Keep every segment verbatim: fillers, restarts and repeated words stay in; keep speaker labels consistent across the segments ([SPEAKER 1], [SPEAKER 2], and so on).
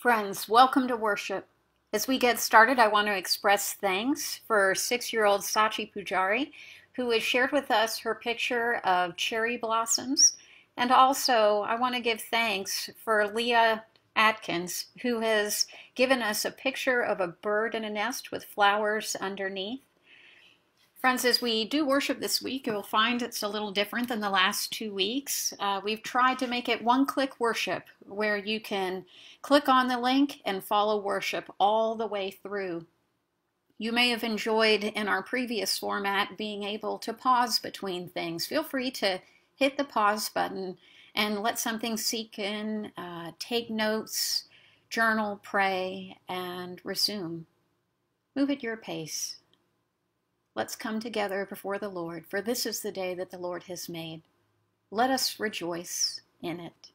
[SPEAKER 1] Friends, welcome to worship. As we get started, I want to express thanks for six-year-old Sachi Pujari, who has shared with us her picture of cherry blossoms. And also, I want to give thanks for Leah Atkins, who has given us a picture of a bird in a nest with flowers underneath. Friends, as we do worship this week, you'll find it's a little different than the last two weeks. Uh, we've tried to make it one-click worship, where you can click on the link and follow worship all the way through. You may have enjoyed in our previous format being able to pause between things. Feel free to hit the pause button and let something sink in, uh, take notes, journal, pray, and resume. Move at your pace. Let's come together before the Lord, for this is the day that the Lord has made. Let us rejoice in it.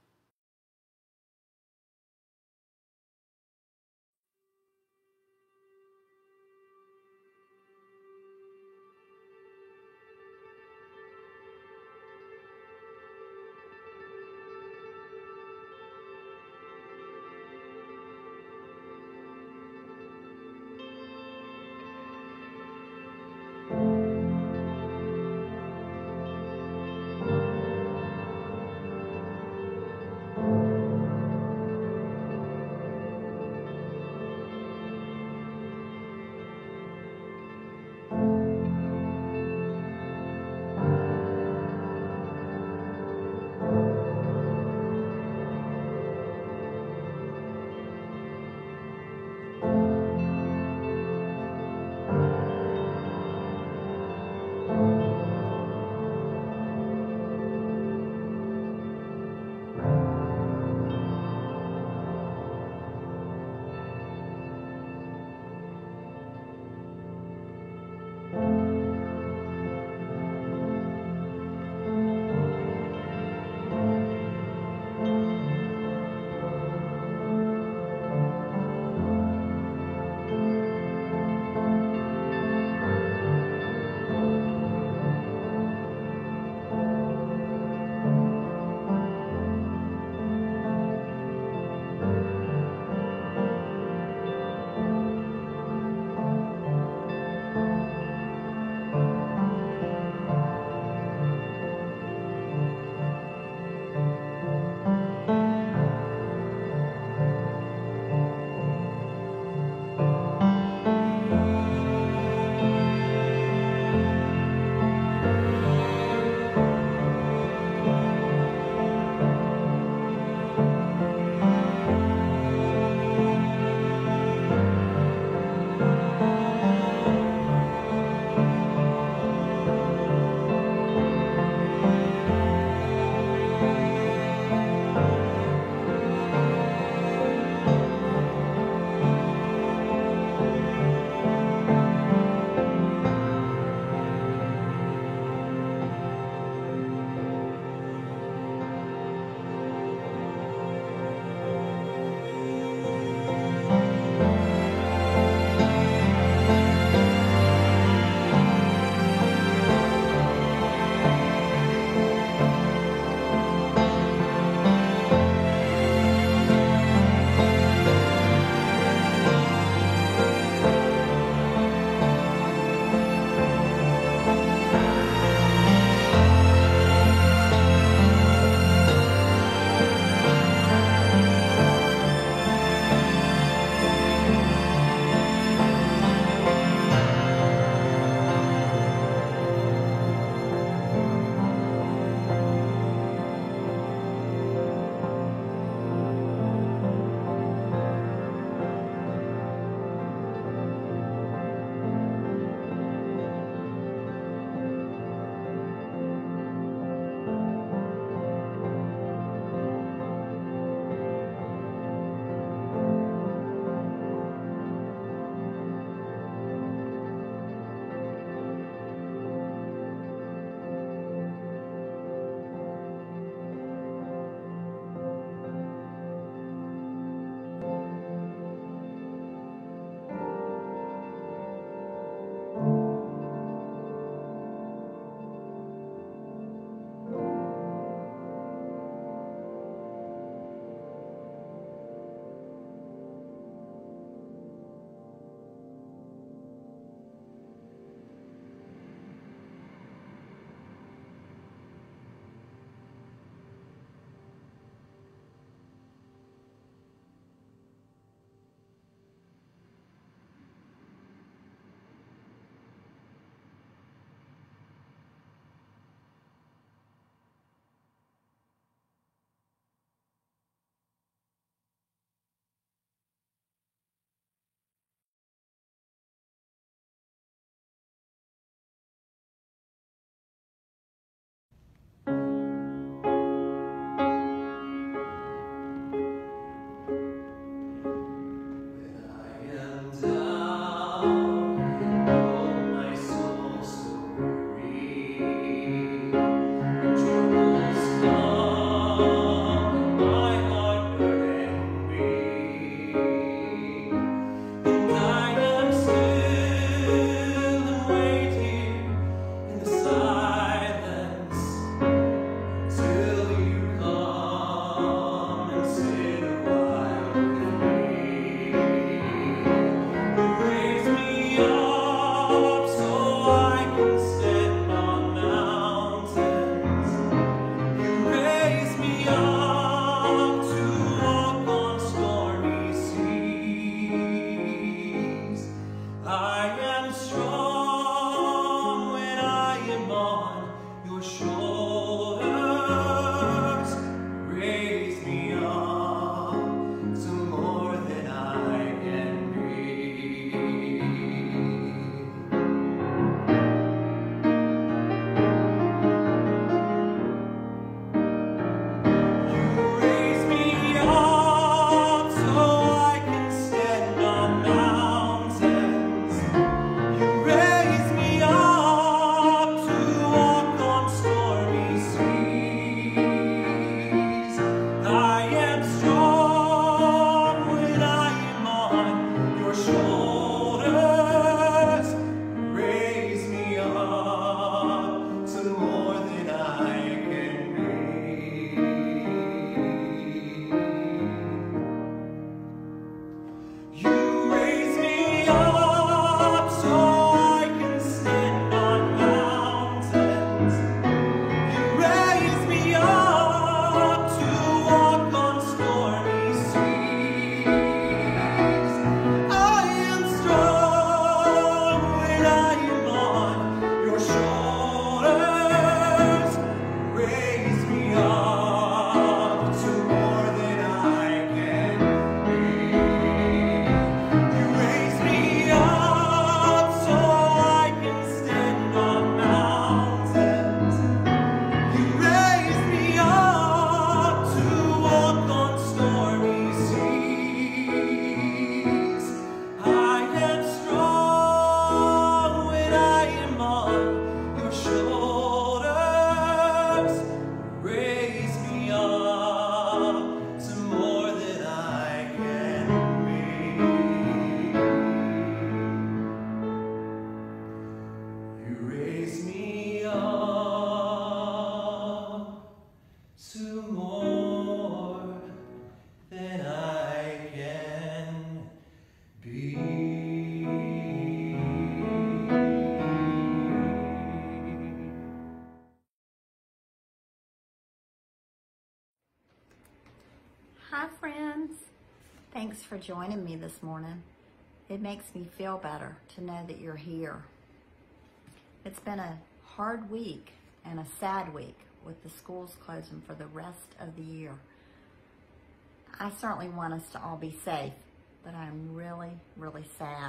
[SPEAKER 2] Thanks for joining me this morning. It makes me feel better to know that you're here. It's been a hard week and a sad week with the schools closing for the rest of the year. I certainly want us to all be safe, but I'm really, really sad.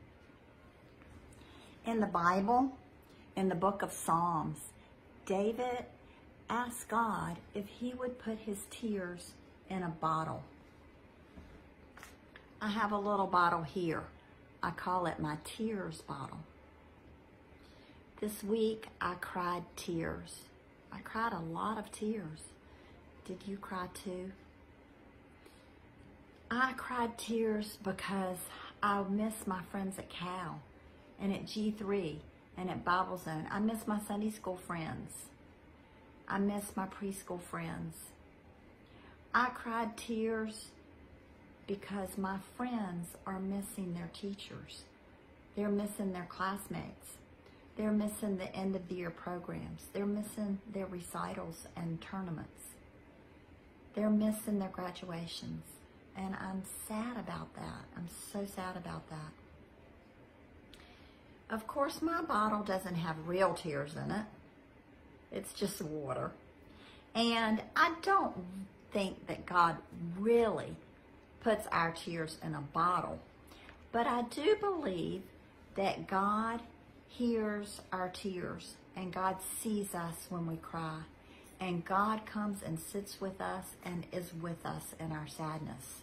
[SPEAKER 2] In the Bible, in the book of Psalms, David asked God if he would put his tears in a bottle. I have a little bottle here. I call it my tears bottle. This week, I cried tears. I cried a lot of tears. Did you cry too? I cried tears because I miss my friends at Cal and at G three and at Bible Zone. I miss my Sunday school friends. I miss my preschool friends. I cried tears because my friends are missing their teachers. They're missing their classmates. They're missing the end of the year programs. They're missing their recitals and tournaments. They're missing their graduations. And I'm sad about that. I'm so sad about that. Of course, my bottle doesn't have real tears in it. It's just water. And I don't think that God really puts our tears in a bottle. But I do believe that God hears our tears and God sees us when we cry. And God comes and sits with us and is with us in our sadness.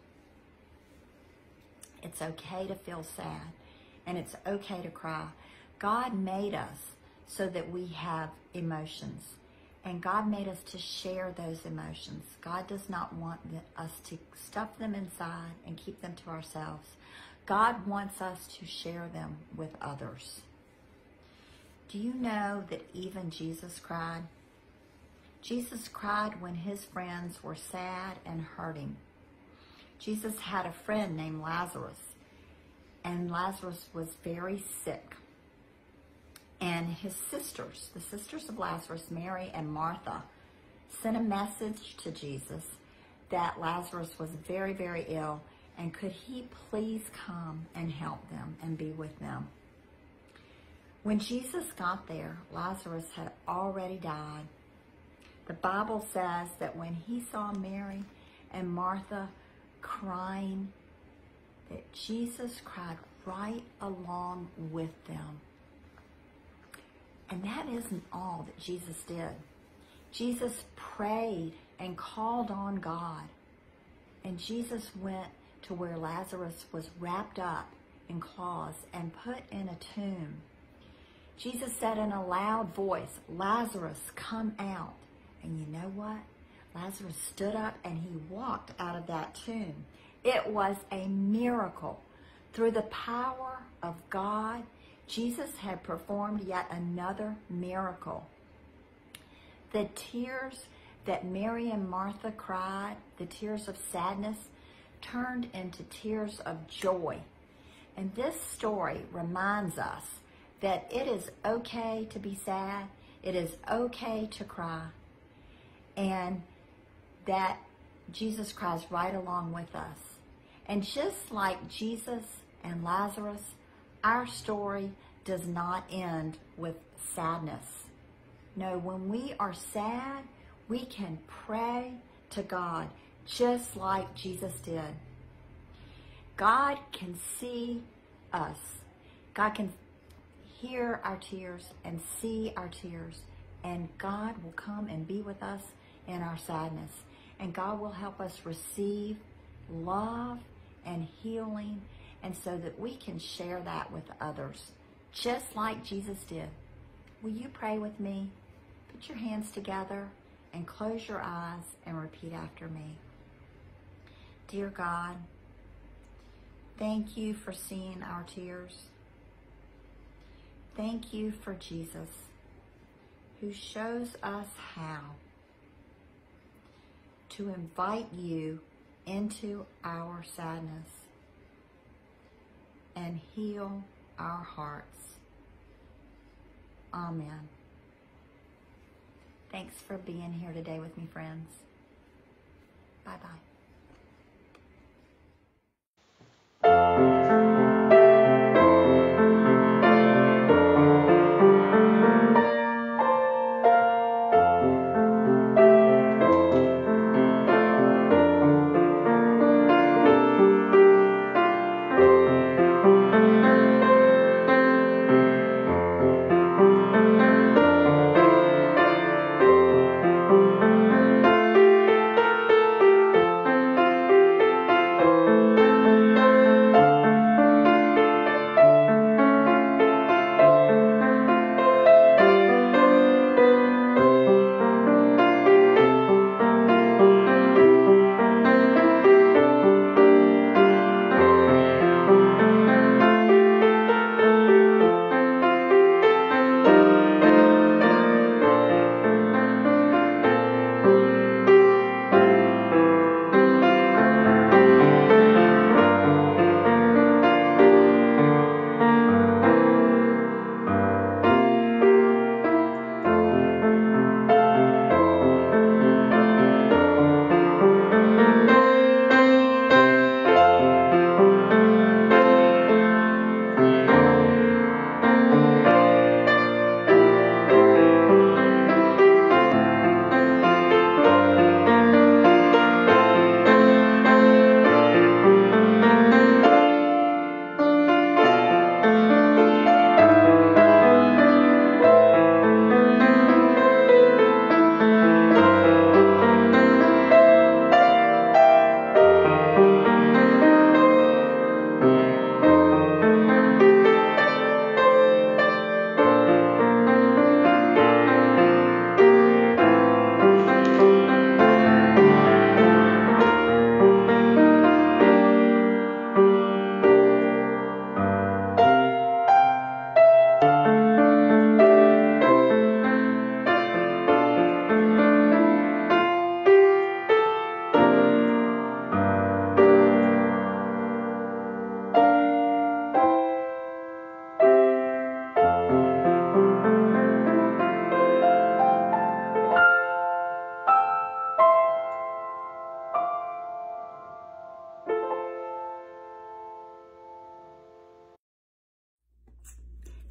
[SPEAKER 2] It's okay to feel sad and it's okay to cry. God made us so that we have emotions. And God made us to share those emotions. God does not want us to stuff them inside and keep them to ourselves. God wants us to share them with others. Do you know that even Jesus cried? Jesus cried when his friends were sad and hurting. Jesus had a friend named Lazarus, and Lazarus was very sick. And his sisters, the sisters of Lazarus, Mary and Martha, sent a message to Jesus that Lazarus was very, very ill, and could he please come and help them and be with them. When Jesus got there, Lazarus had already died. The Bible says that when he saw Mary and Martha crying, that Jesus cried right along with them. And that isn't all that Jesus did. Jesus prayed and called on God. And Jesus went to where Lazarus was wrapped up in cloths and put in a tomb. Jesus said in a loud voice, "Lazarus, come out." And you know what? Lazarus stood up and he walked out of that tomb. It was a miracle. Through the power of God, Jesus had performed yet another miracle. The tears that Mary and Martha cried, the tears of sadness, turned into tears of joy. And this story reminds us that it is okay to be sad, it is okay to cry, and that Jesus cries right along with us. And just like Jesus and Lazarus, our story does not end with sadness. No, when we are sad, we can pray to God just like Jesus did. God can see us. God can hear our tears and see our tears. And God will come and be with us in our sadness. And God will help us receive love and healing, and so that we can share that with others, just like Jesus did. Will you pray with me? Put your hands together and close your eyes and repeat after me. Dear God, thank you for seeing our tears. Thank you for Jesus, who shows us how to invite you into our sadness and heal our hearts. Amen. Thanks for being here today with me, friends. Bye-bye.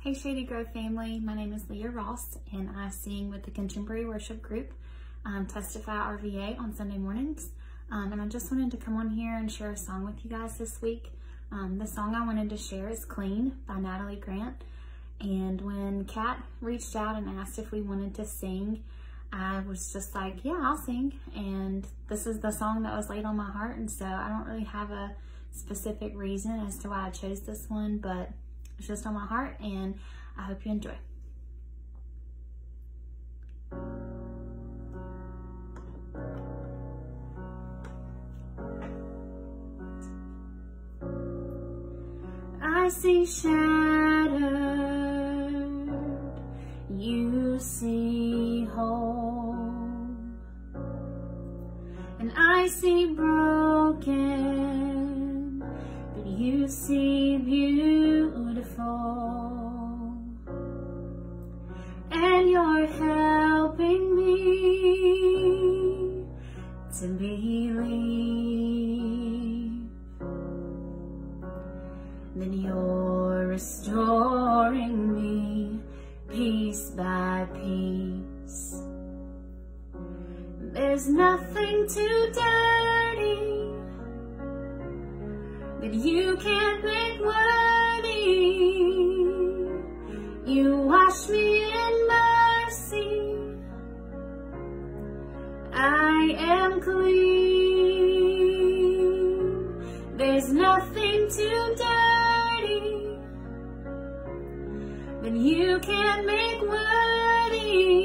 [SPEAKER 3] Hey Shady Grove family, my name is Leah Ross and I sing with the Contemporary Worship Group, um, Testify R V A on Sunday mornings. Um, and I just wanted to come on here and share a song with you guys this week. Um, the song I wanted to share is Clean by Natalie Grant. And when Kat reached out and asked if we wanted to sing, I was just like, yeah, I'll sing. And this is the song that was laid on my heart. And so I don't really have a specific reason as to why I chose this one, but it's just on my heart, and I hope you enjoy. I see shattered, you see whole, and I see broken, but you see beautiful, and you're helping me to believe. Then you're restoring me piece by piece. There's nothing too dirty that you can't make worthy. You wash me in mercy. I am clean. There's nothing too dirty that you can't make worthy.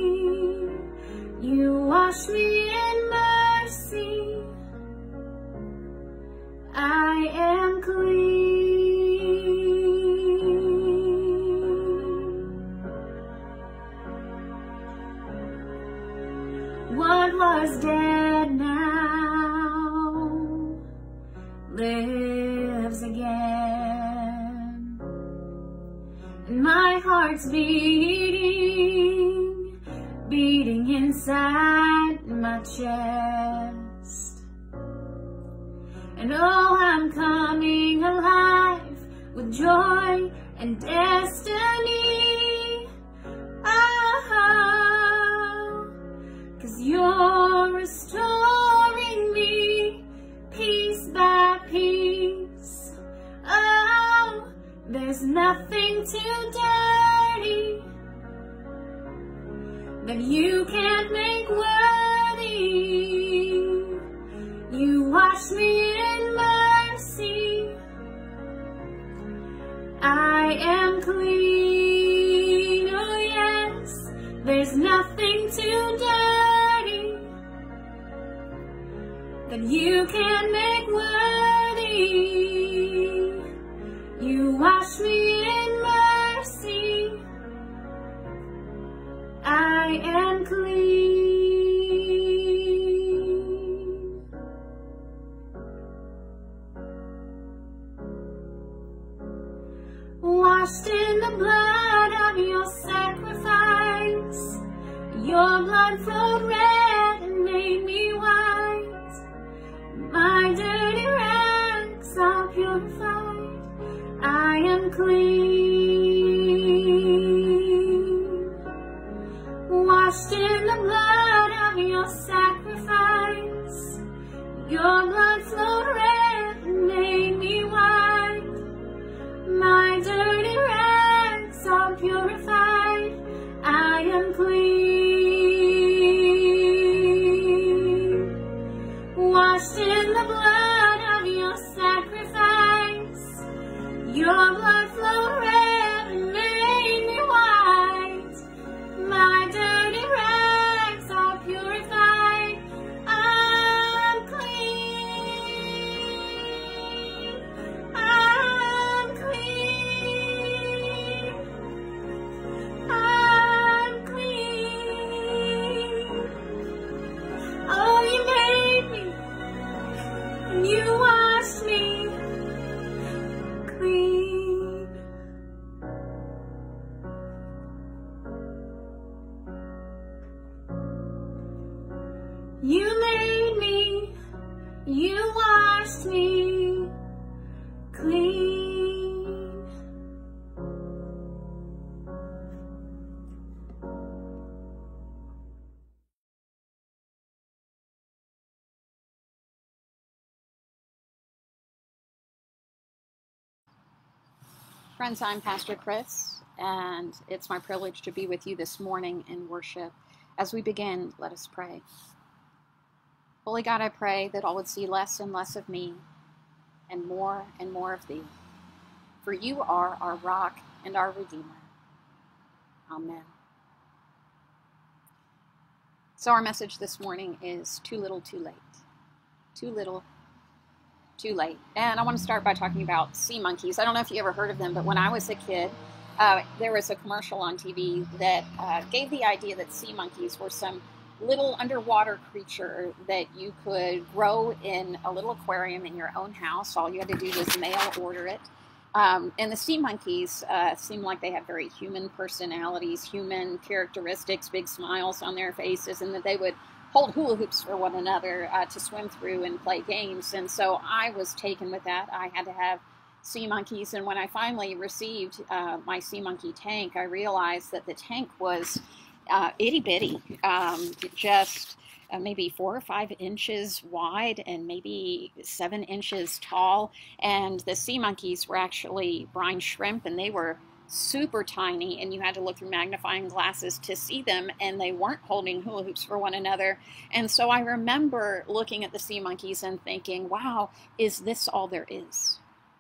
[SPEAKER 3] You wash me in mercy. I am clean. What was dead now lives again, and my heart's beating, beating inside my chest. And oh, I'm coming alive with joy and destiny. Oh, 'cause you're restoring me piece by piece. Oh, there's nothing too dirty that you can't make worthy. You wash me in mercy. I am clean. Oh yes, there's nothing too dirty that you can't make worthy. You wash me in mercy. I am clean. Washed in the blood of your sacrifice. Your blood flowed red and made me white. My dirty rags are purified. I am clean. Washed in the blood of your sacrifice. Your blood flowed red and made me white. My dirty rags are purified. I am clean. Washed in the blood of your sacrifice. Your blood flowed red and made me white. My dirty rags are purified. I'm clean. I'm clean. I'm clean. Oh, you made me and you washed me clean. You made me, you washed me clean.
[SPEAKER 1] Friends, I'm Pastor Chris, and it's my privilege to be with you this morning in worship. As we begin, let us pray. Holy God, I pray that all would see less and less of me and more and more of thee. For you are our rock and our Redeemer. Amen. So our message this morning is too little, too late. Too little, too late. And I want to start by talking about sea monkeys. I don't know if you ever heard of them, but when I was a kid, uh, there was a commercial on T V that uh, gave the idea that sea monkeys were some little underwater creature that you could grow in a little aquarium in your own house. All you had to do was mail order it. Um, and the sea monkeys uh, seem like they have very human personalities, human characteristics, big smiles on their faces, and that they would hold hula hoops for one another uh, to swim through and play games. And so I was taken with that. I had to have sea monkeys. And when I finally received uh, my sea monkey tank, I realized that the tank was uh, itty bitty, um, just uh, maybe four or five inches wide and maybe seven inches tall. And the sea monkeys were actually brine shrimp, and they were super tiny, and you had to look through magnifying glasses to see them, and they weren't holding hula hoops for one another. And so I remember looking at the sea monkeys and thinking, wow, is this all there is?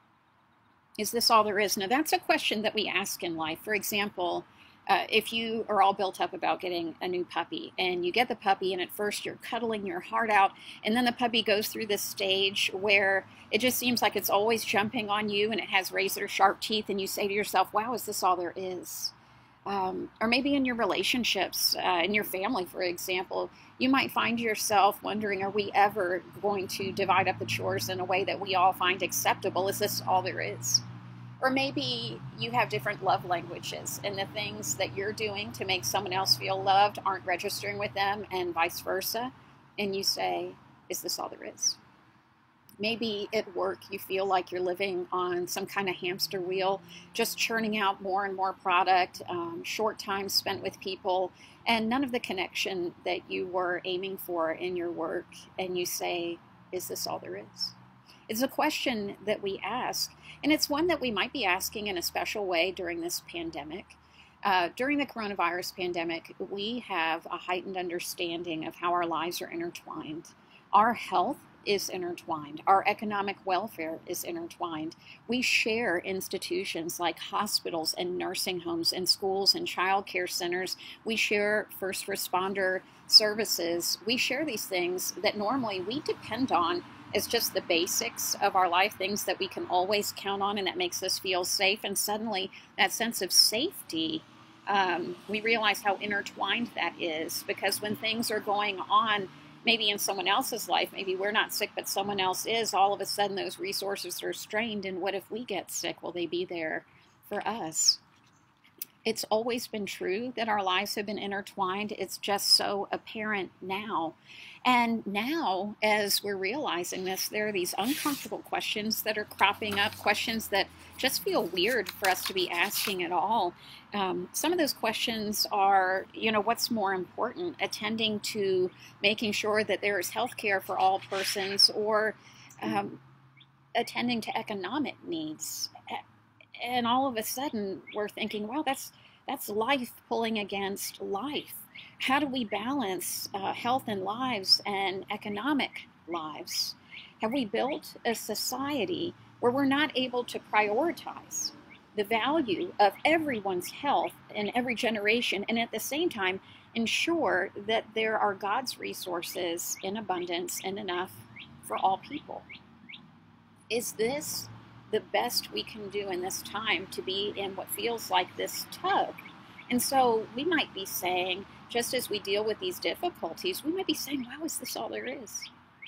[SPEAKER 1] Is this all there is? Now, that's a question that we ask in life. For example, uh, if you are all built up about getting a new puppy, and you get the puppy, and at first you're cuddling your heart out, and then the puppy goes through this stage where it just seems like it's always jumping on you, and it has razor sharp teeth, and you say to yourself, wow, is this all there is? Um, or maybe in your relationships, uh, in your family, for example, you might find yourself wondering, are we ever going to divide up the chores in a way that we all find acceptable? Is this all there is? Or maybe you have different love languages, and the things that you're doing to make someone else feel loved aren't registering with them, and vice versa. And you say, is this all there is? Maybe at work you feel like you're living on some kind of hamster wheel, just churning out more and more product, um, short time spent with people, and none of the connection that you were aiming for in your work. And you say, is this all there is? It's a question that we ask, and it's one that we might be asking in a special way during this pandemic. Uh, during the coronavirus pandemic, we have a heightened understanding of how our lives are intertwined. Our health is intertwined. Our economic welfare is intertwined. We share institutions like hospitals and nursing homes and schools and child care centers. We share first responder services. We share these things that normally we depend on as just the basics of our life, things that we can always count on and that makes us feel safe. And suddenly that sense of safety, um, we realize how intertwined that is, because when things are going on maybe in someone else's life, maybe we're not sick, but someone else is, all of a sudden those resources are strained. And what if we get sick? Will they be there for us? It's always been true that our lives have been intertwined. It's just so apparent now. And now, as we're realizing this, there are these uncomfortable questions that are cropping up, questions that just feel weird for us to be asking at all. Um, some of those questions are, you know, what's more important, attending to making sure that there is health care for all persons, or um, attending to economic needs? And all of a sudden, we're thinking, well, that's that's life pulling against life. How do we balance uh, health and lives and economic lives? Have we built a society where we're not able to prioritize the value of everyone's health in every generation, and at the same time ensure that there are God's resources in abundance and enough for all people? Is this the best we can do in this time to be in what feels like this tug? And so we might be saying, just as we deal with these difficulties, we might be saying, wow, is this all there is?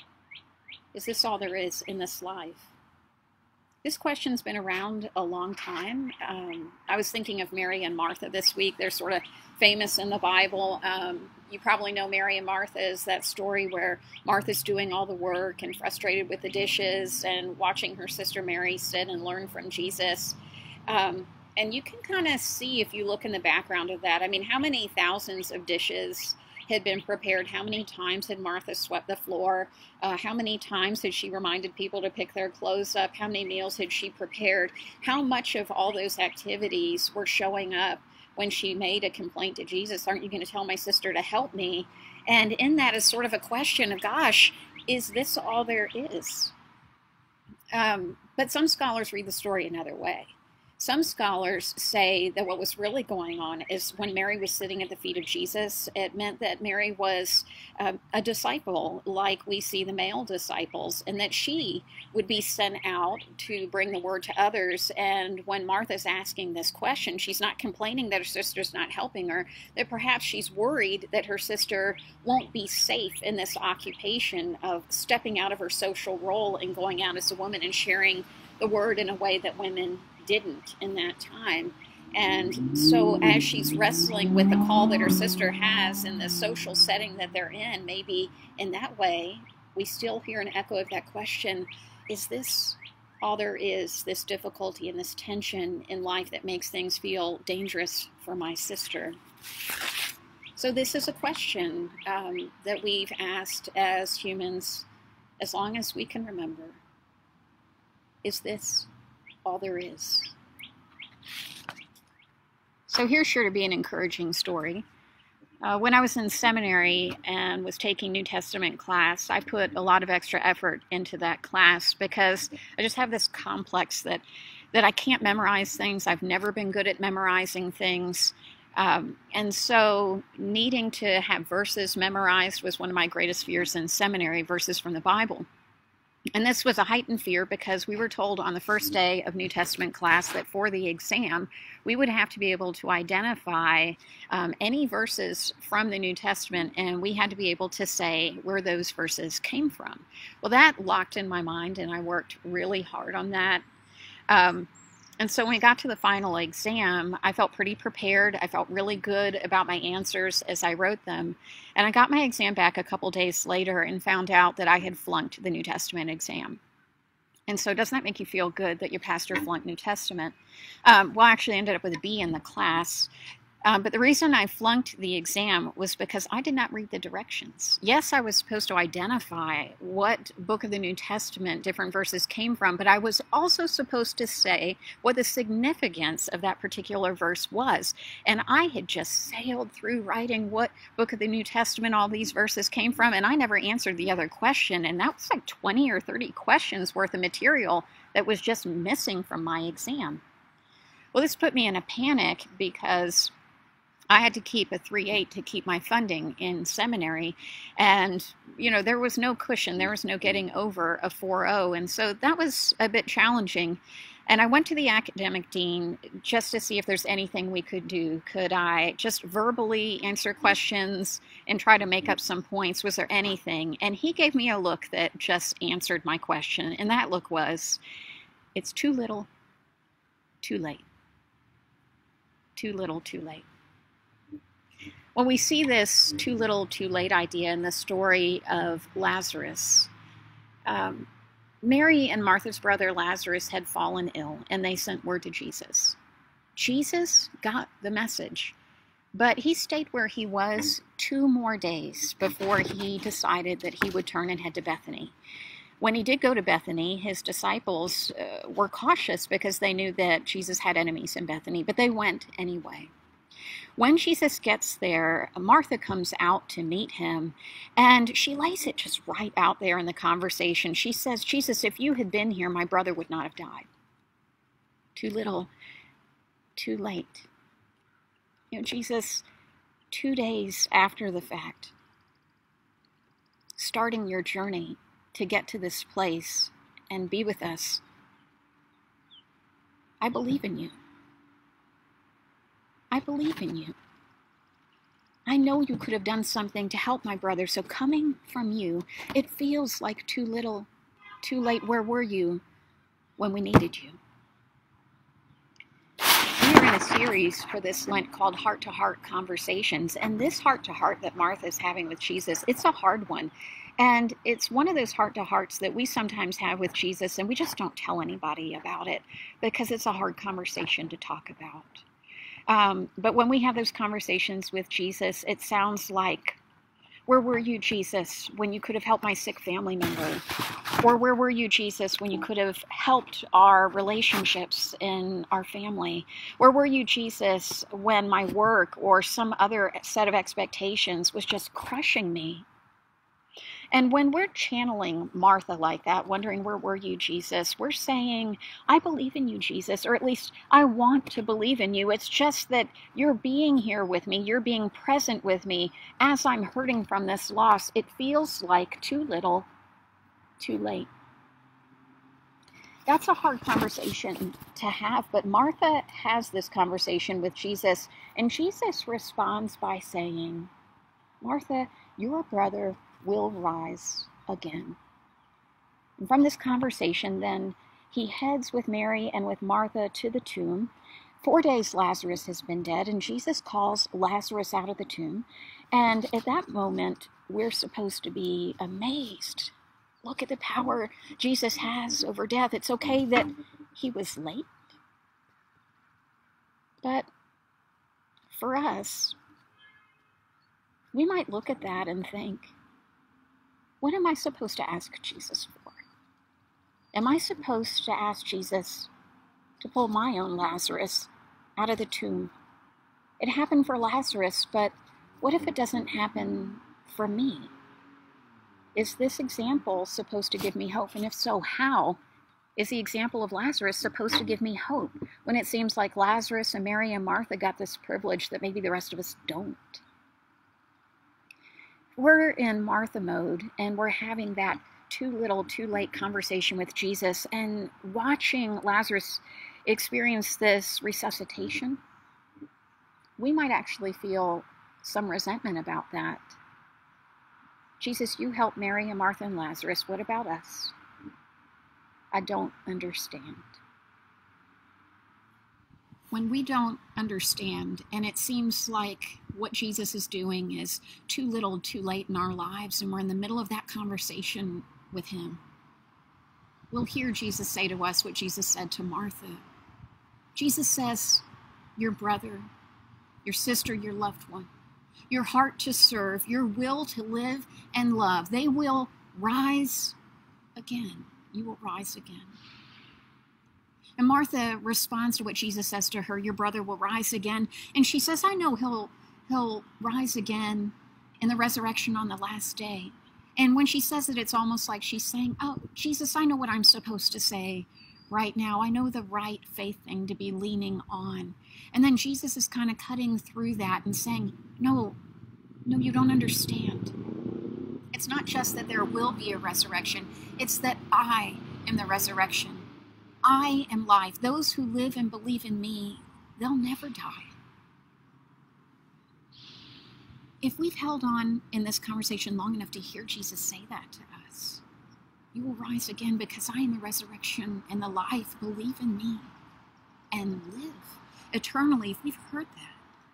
[SPEAKER 1] Is this all there is in this life? This question's been around a long time. Um, I was thinking of Mary and Martha this week. They're sort of famous in the Bible. Um, you probably know Mary and Martha is that story where Martha's doing all the work and frustrated with the dishes and watching her sister Mary sit and learn from Jesus. Um, and you can kind of see, if you look in the background of that, I mean, how many thousands of dishes had been prepared? How many times had Martha swept the floor? Uh, how many times had she reminded people to pick their clothes up? How many meals had she prepared? How much of all those activities were showing up when she made a complaint to Jesus? Aren't you going to tell my sister to help me? And in that is sort of a question of, gosh, is this all there is? Um, but some scholars read the story another way. Some scholars say that what was really going on is when Mary was sitting at the feet of Jesus, it meant that Mary was uh, a disciple like we see the male disciples, and that she would be sent out to bring the word to others. And when Martha's asking this question, she's not complaining that her sister's not helping her, that perhaps she's worried that her sister won't be safe in this occupation of stepping out of her social role and going out as a woman and sharing the word in a way that women didn't in that time. And so as she's wrestling with the call that her sister has in the social setting that they're in, maybe in that way, we still hear an echo of that question, is this all there is, this difficulty and this tension in life that makes things feel dangerous for my sister? So this is a question um, that we've asked as humans as long as we can remember. Is this all there is? So here's sure to be an encouraging story. Uh, when I was in seminary and was taking New Testament class, I put a lot of extra effort into that class because I just have this complex that, that I can't memorize things. I've never been good at memorizing things. Um, and so needing to have verses memorized was one of my greatest fears in seminary, verses from the Bible. And this was a heightened fear because we were told on the first day of New Testament class that for the exam, we would have to be able to identify um, any verses from the New Testament, and we had to be able to say where those verses came from. Well, that locked in my mind, and I worked really hard on that. Um, And so when we got to the final exam, I felt pretty prepared. I felt really good about my answers as I wrote them. And I got my exam back a couple days later and found out that I had flunked the New Testament exam. And so doesn't that make you feel good that your pastor flunked New Testament? Um, well, I actually ended up with a B in the class. Um, but the reason I flunked the exam was because I did not read the directions. Yes, I was supposed to identify what book of the New Testament different verses came from, but I was also supposed to say what the significance of that particular verse was. And I had just sailed through writing what book of the New Testament all these verses came from, and I never answered the other question. And that was like twenty or thirty questions worth of material that was just missing from my exam. Well, this put me in a panic because I had to keep a three eight to keep my funding in seminary. And, you know, there was no cushion. There was no getting over a four oh. And so that was a bit challenging. And I went to the academic dean just to see if there's anything we could do. Could I just verbally answer questions and try to make up some points? Was there anything? And he gave me a look that just answered my question. And that look was, it's too little, too late. Too little, too late. Well, we see this too little, too late idea in the story of Lazarus. Um, Mary and Martha's brother Lazarus had fallen ill, and they sent word to Jesus. Jesus got the message, but he stayed where he was two more days before he decided that he would turn and head to Bethany. When he did go to Bethany, his disciples uh, were cautious because they knew that Jesus had enemies in Bethany, but they went anyway. When Jesus gets there, Martha comes out to meet him, and she lays it just right out there in the conversation. She says, Jesus, if you had been here, my brother would not have died. Too little, too late. You know, Jesus, two days after the fact, starting your journey to get to this place and be with us, I believe in you. I believe in you. I know you could have done something to help my brother, so coming from you, it feels like too little, too late. Where were you when we needed you? We are in a series for this Lent called Heart-to-Heart Conversations, and this heart-to-heart that Martha is having with Jesus, it's a hard one. And it's one of those heart-to-hearts that we sometimes have with Jesus, and we just don't tell anybody about it because it's a hard conversation to talk about. Um, but when we have those conversations with Jesus, it sounds like Where were you, Jesus, when you could have helped my sick family member? Or where were you, Jesus, when you could have helped our relationships in our family? Where were you, Jesus, when my work or some other set of expectations was just crushing me? And when we're channeling Martha like that, wondering, where were you, Jesus? We're saying, I believe in you, Jesus, or at least I want to believe in you. It's just that you're being here with me. You're being present with me as I'm hurting from this loss. It feels like too little, too late. That's a hard conversation to have, but Martha has this conversation with Jesus, and Jesus responds by saying, Martha, your brother will rise again. And from this conversation, then, he heads with Mary and with Martha to the tomb. Four days Lazarus has been dead, and Jesus calls Lazarus out of the tomb. And at that moment, we're supposed to be amazed. Look at the power Jesus has over death. It's okay that he was late. But for us, we might look at that and think, what am I supposed to ask Jesus for? Am I supposed to ask Jesus to pull my own Lazarus out of the tomb? It happened for Lazarus, but what if it doesn't happen for me? Is this example supposed to give me hope? And if so, how is the example of Lazarus supposed to give me hope when it seems like Lazarus and Mary and Martha got this privilege that maybe the rest of us don't? We're in Martha mode, and we're having that too little, too late conversation with Jesus and watching Lazarus experience this resuscitation. We might actually feel some resentment about that. Jesus, you helped Mary and Martha and Lazarus. What about us? I don't understand. When we don't understand, and it seems like what Jesus is doing is too little, too late in our lives, and we're in the middle of that conversation with him, we'll hear Jesus say to us what Jesus said to Martha. Jesus says, your brother, your sister, your loved one, your heart to serve, your will to live and love, they will rise again. You will rise again. And Martha responds to what Jesus says to her, your brother will rise again. And she says, I know he'll, he'll rise again in the resurrection on the last day. And when she says it, it's almost like she's saying, oh, Jesus, I know what I'm supposed to say right now. I know the right faith thing to be leaning on. And then Jesus is kind of cutting through that and saying, no, no, you don't understand. It's not just that there will be a resurrection. It's that I am the resurrection. I am life. Those who live and believe in me, they'll never die. If we've held on in this conversation long enough to hear Jesus say that to us, you will rise again because I am the resurrection and the life. Believe in me and live eternally. If we've heard that,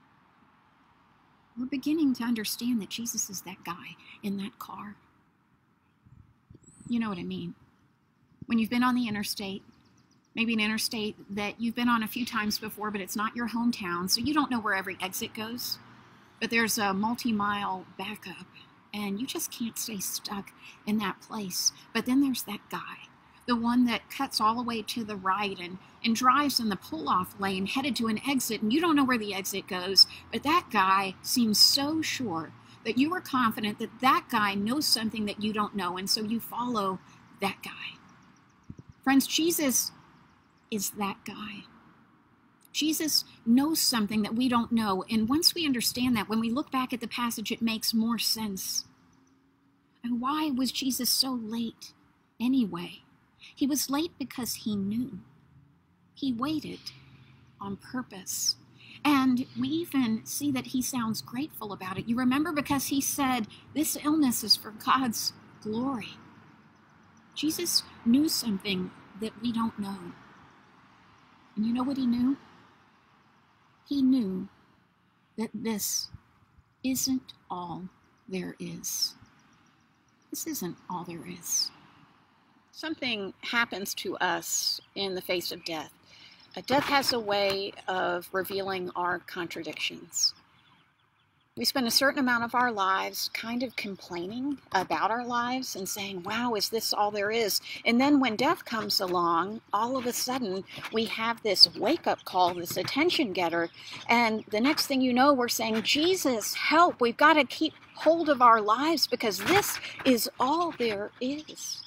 [SPEAKER 1] we're beginning to understand that Jesus is that guy in that car. You know what I mean? When you've been on the interstate, maybe an interstate that you've been on a few times before, but it's not your hometown, so you don't know where every exit goes. But there's a multi-mile backup, and you just can't stay stuck in that place. But then there's that guy, the one that cuts all the way to the right and, and drives in the pull-off lane headed to an exit, and you don't know where the exit goes, but that guy seems so sure that you are confident that that guy knows something that you don't know, and so you follow that guy. Friends, Jesus is that guy. Jesus knows something that we don't know, and once we understand that, when we look back at the passage, it makes more sense. And why was Jesus so late anyway? He was late because he knew. He waited on purpose. And we even see that he sounds grateful about it. You remember, because he said, this illness is for God's glory. Jesus knew something that we don't know. And you know what he knew? He knew that this isn't all there is. This isn't all there is. Something happens to us in the face of death. Uh, death has a way of revealing our contradictions. We spend a certain amount of our lives kind of complaining about our lives and saying, wow, is this all there is? And then when death comes along, all of a sudden we have this wake-up call, this attention getter, and the next thing you know, we're saying, Jesus, help, we've got to keep hold of our lives because this is all there is.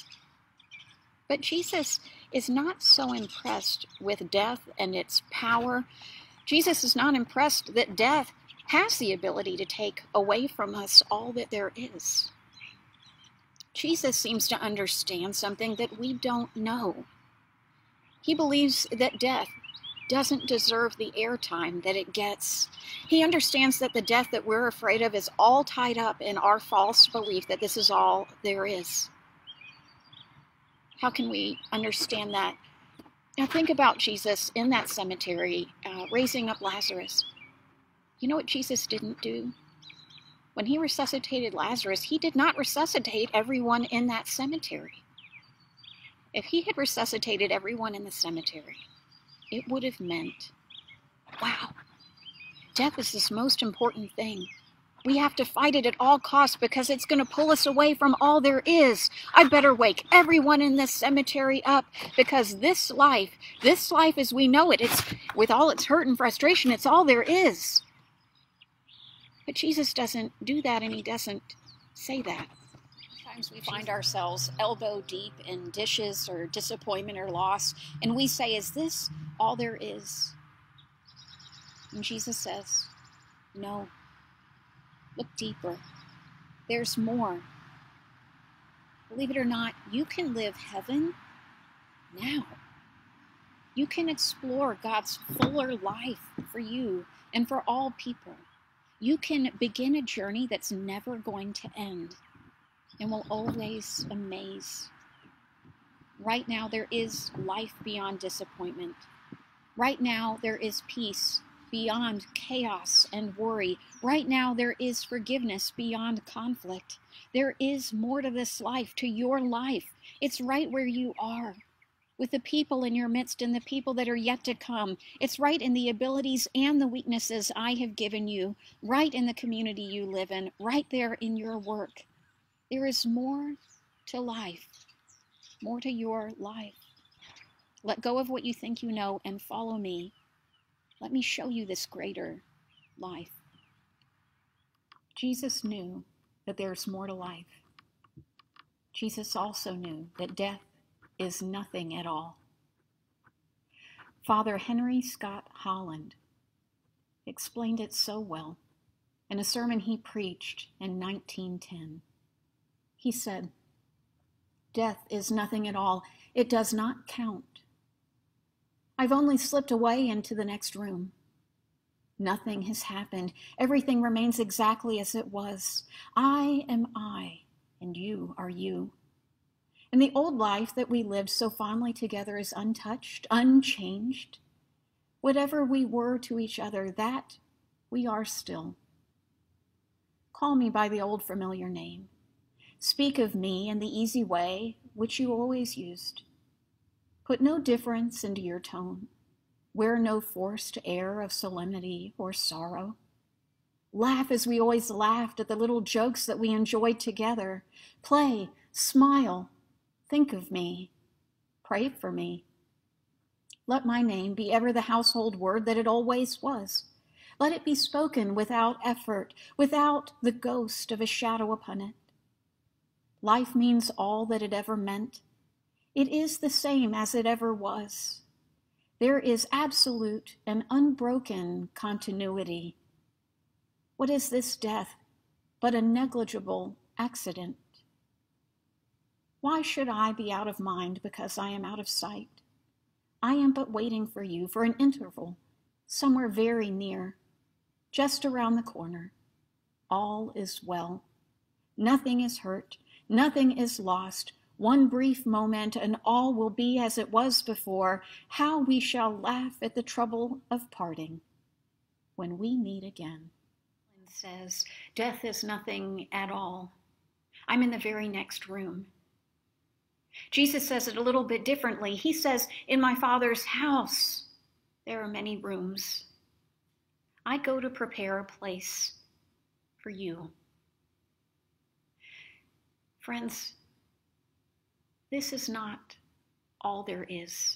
[SPEAKER 1] But Jesus is not so impressed with death and its power. Jesus is not impressed that death has the ability to take away from us all that there is. Jesus seems to understand something that we don't know. He believes that death doesn't deserve the airtime that it gets. He understands that the death that we're afraid of is all tied up in our false belief that this is all there is. How can we understand that? Now think about Jesus in that cemetery, uh, raising up Lazarus. You know what Jesus didn't do? When he resuscitated Lazarus, he did not resuscitate everyone in that cemetery. If he had resuscitated everyone in the cemetery, it would have meant, wow, death is this most important thing. We have to fight it at all costs because it's going to pull us away from all there is. I better wake everyone in this cemetery up because this life, this life as we know it, it's with all its hurt and frustration, it's all there is. But Jesus doesn't do that, and he doesn't say that. Sometimes we find ourselves elbow deep in dishes or disappointment or loss, and we say, is this all there is? And Jesus says, no. Look deeper. There's more. Believe it or not, you can live heaven now. You can explore God's fuller life for you and for all people. You can begin a journey that's never going to end and will always amaze. Right now, there is life beyond disappointment. Right now, there is peace beyond chaos and worry. Right now, there is forgiveness beyond conflict. There is more to this life, to your life. It's right where you are, with the people in your midst and the people that are yet to come. It's right in the abilities and the weaknesses I have given you, right in the community you live in, right there in your work. There is more to life, more to your life. Let go of what you think you know and follow me. Let me show you this greater life. Jesus knew that there's more to life. Jesus also knew that death is nothing at all. Father Henry Scott Holland explained it so well in a sermon he preached in nineteen ten. He said, death is nothing at all. It does not count. I've only slipped away into the next room. Nothing has happened. Everything remains exactly as it was. I am I, and you are you. And the old life that we lived so fondly together is untouched, unchanged. Whatever we were to each other, that we are still. Call me by the old familiar name. Speak of me in the easy way which you always used. Put no difference into your tone. Wear no forced air of solemnity or sorrow. Laugh as we always laughed at the little jokes that we enjoyed together. Play, smile, think of me, pray for me. Let my name be ever the household word that it always was. Let it be spoken without effort, without the ghost of a shadow upon it. Life means all that it ever meant. It is the same as it ever was. There is absolute and unbroken continuity. What is this death but a negligible accident? Why should I be out of mind because I am out of sight? I am but waiting for you for an interval, somewhere very near, just around the corner. All is well. Nothing is hurt. Nothing is lost. One brief moment and all will be as it was before. How we shall laugh at the trouble of parting when we meet again. And says, death is nothing at all. I'm in the very next room. Jesus says it a little bit differently. He says, in my Father's house, there are many rooms. I go to prepare a place for you. Friends, this is not all there is.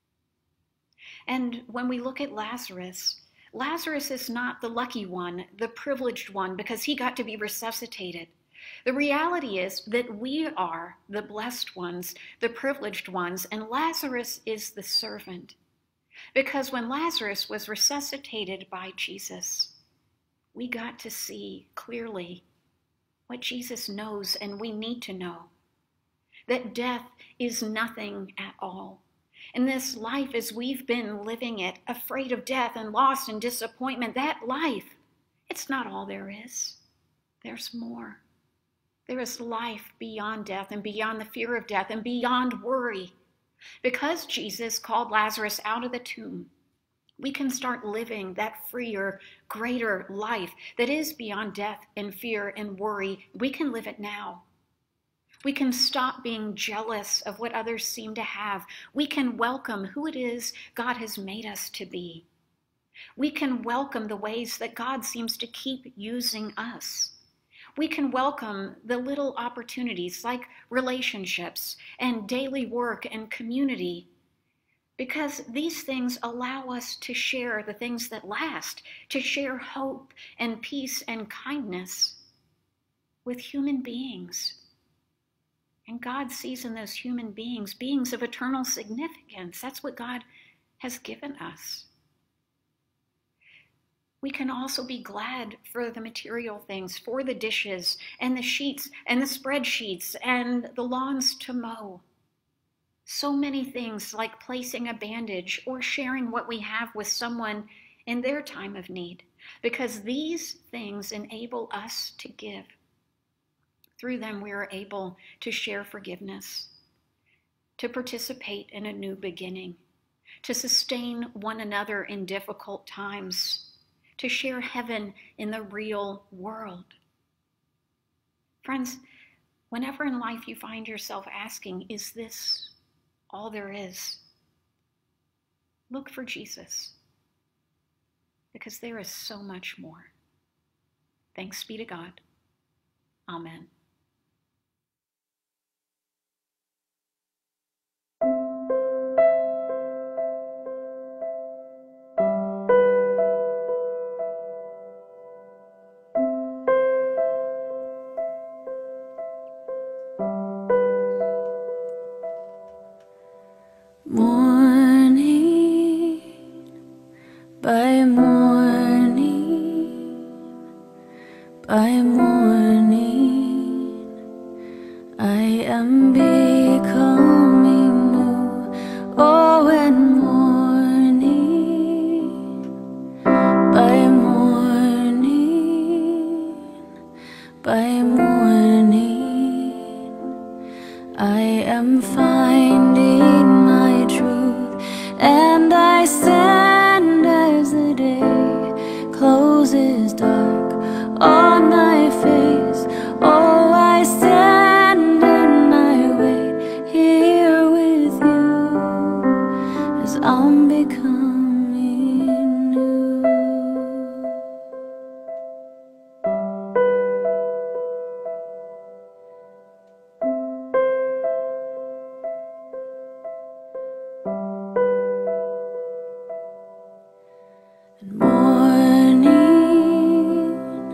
[SPEAKER 1] And when we look at Lazarus, Lazarus is not the lucky one, the privileged one, because he got to be resuscitated. The reality is that we are the blessed ones, the privileged ones, and Lazarus is the servant. Because when Lazarus was resuscitated by Jesus, we got to see clearly what Jesus knows and we need to know. That death is nothing at all. And this life, as we've been living it, afraid of death and loss and disappointment, that life, it's not all there is. There's more. There is life beyond death and beyond the fear of death and beyond worry. Because Jesus called Lazarus out of the tomb, we can start living that freer, greater life that is beyond death and fear and worry. We can live it now. We can stop being jealous of what others seem to have. We can welcome who it is God has made us to be. We can welcome the ways that God seems to keep using us. We can welcome the little opportunities like relationships and daily work and community, because these things allow us to share the things that last, to share hope and peace and kindness with human beings. And God sees in those human beings, beings of eternal significance. That's what God has given us. We can also be glad for the material things, for the dishes and the sheets and the spreadsheets and the lawns to mow. So many things like placing a bandage or sharing what we have with someone in their time of need, because these things enable us to give. Through them, we are able to share forgiveness, to participate in a new beginning, to sustain one another in difficult times, to share heaven in the real world. Friends, whenever in life you find yourself asking, is this all there is? Look for Jesus, because there is so much more. Thanks be to God. Amen.
[SPEAKER 4] Morning by morning, by morning, I am becoming new. Oh, and morning by morning, by morning, I am finding my truth, and I stand as the day closes dark on my face. Oh, I stand and I wait here with you as I'm becoming new. Morning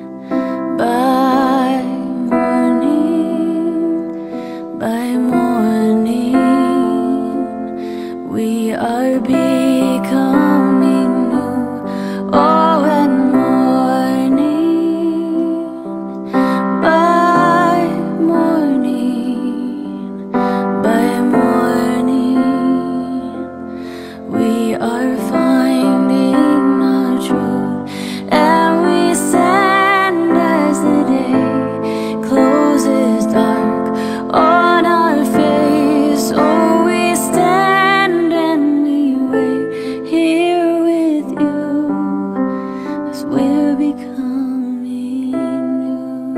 [SPEAKER 4] by morning, by morning, we are becoming new. Oh, and morning by morning, by morning, we are finding our truth, and we stand as the day closes dark on our face. Oh, we stand and we wait here with you as we're becoming new.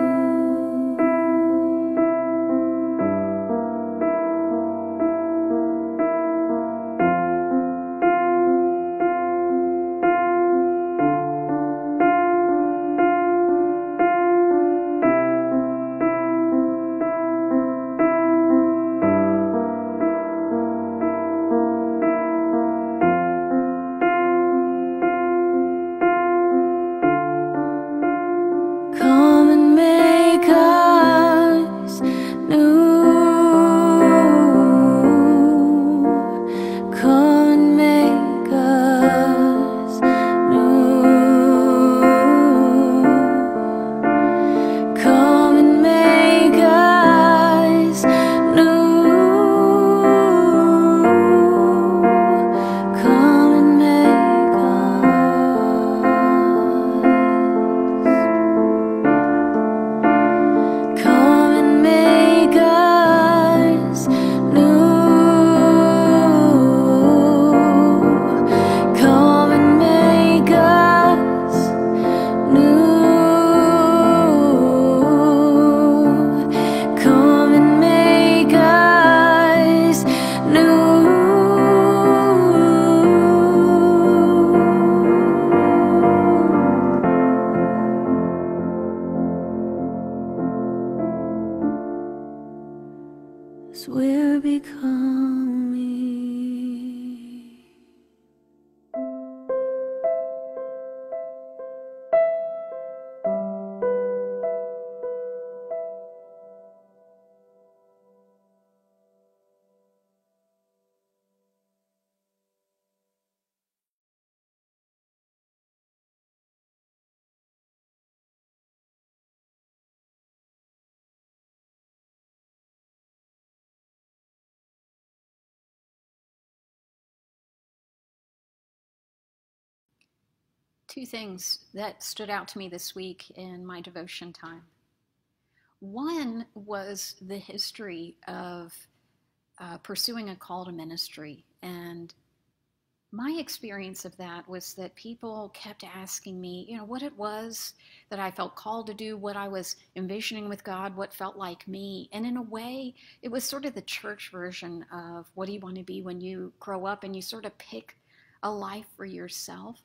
[SPEAKER 1] two things that stood out to me this week in my devotion time. One was the history of uh, pursuing a call to ministry. And my experience of that was that people kept asking me, you know, what it was that I felt called to do, what I was envisioning with God, what felt like me. And in a way, it was sort of the church version of what do you want to be when you grow up, and you sort of pick a life for yourself.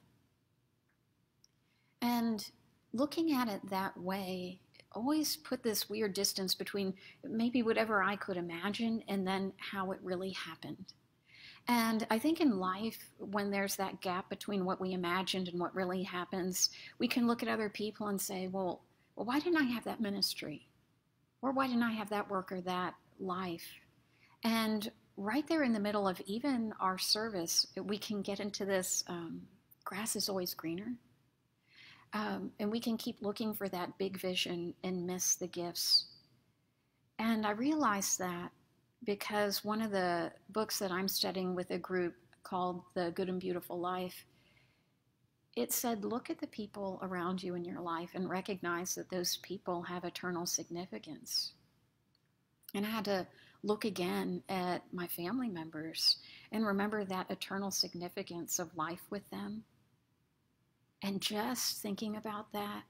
[SPEAKER 1] And looking at it that way always put this weird distance between maybe whatever I could imagine and then how it really happened. And I think in life, when there's that gap between what we imagined and what really happens, we can look at other people and say, well, well, why didn't I have that ministry? Or why didn't I have that work or that life? And right there in the middle of even our service, we can get into this um, grass is always greener. Um, and we can keep looking for that big vision and miss the gifts. And I realized that because one of the books that I'm studying with a group called The Good and Beautiful Life, it said, look at the people around you in your life and recognize that those people have eternal significance. And I had to look again at my family members and remember that eternal significance of life with them. And just thinking about that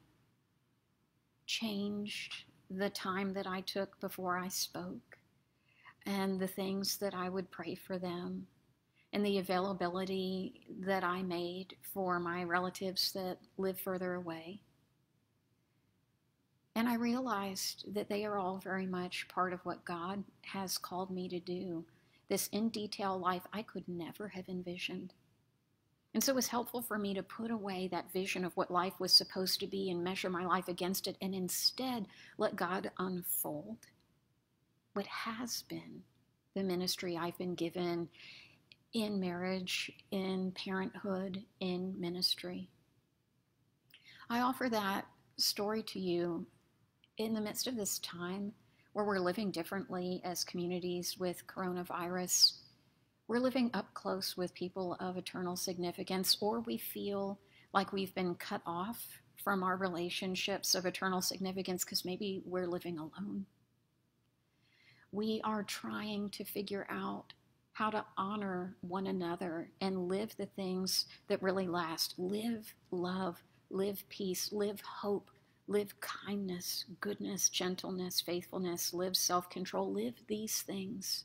[SPEAKER 1] changed the time that I took before I spoke, and the things that I would pray for them, and the availability that I made for my relatives that live further away. And I realized that they are all very much part of what God has called me to do, this in detail life I could never have envisioned. And so it was helpful for me to put away that vision of what life was supposed to be and measure my life against it, and instead let God unfold what has been the ministry I've been given in marriage, in parenthood, in ministry. I offer that story to you in the midst of this time where we're living differently as communities with coronavirus. We're living up close with people of eternal significance, or we feel like we've been cut off from our relationships of eternal significance because maybe we're living alone. We are trying to figure out how to honor one another and live the things that really last. Live love, live peace, live hope, live kindness, goodness, gentleness, faithfulness, live self-control. Live these things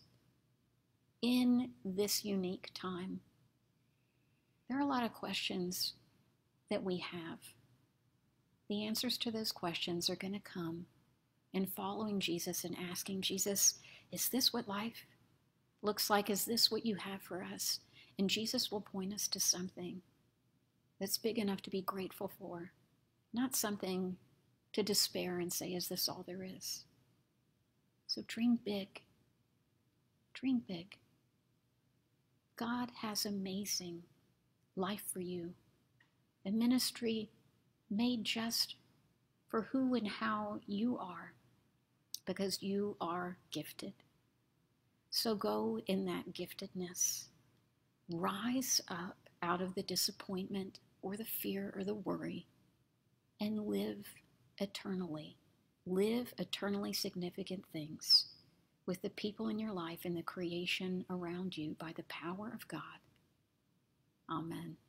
[SPEAKER 1] in this unique time. There are a lot of questions that we have. The answers to those questions are going to come in following Jesus and asking Jesus, is this what life looks like? Is this what you have for us? And Jesus will point us to something that's big enough to be grateful for, not something to despair and say, is this all there is? So dream big. Dream big. God has amazing life for you, a ministry made just for who and how you are, because you are gifted. So go in that giftedness. Rise up out of the disappointment or the fear or the worry and live eternally. Live eternally significant things with the people in your life and the creation around you by the power of God. Amen.